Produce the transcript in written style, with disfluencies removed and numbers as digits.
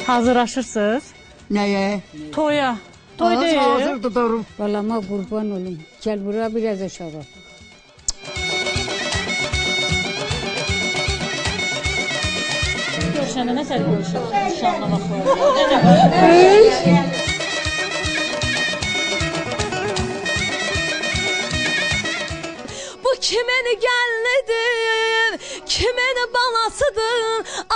Hazırlaşırsınız. Neye? Toya. Toy değil. Hazır tutarım. Balama kurban olum. Gel buraya biraz aşağı. Görüşəndə nə sər görüşürüz? Şanlamaq var. Bu kimin gəlinidir, kimin balasıdır?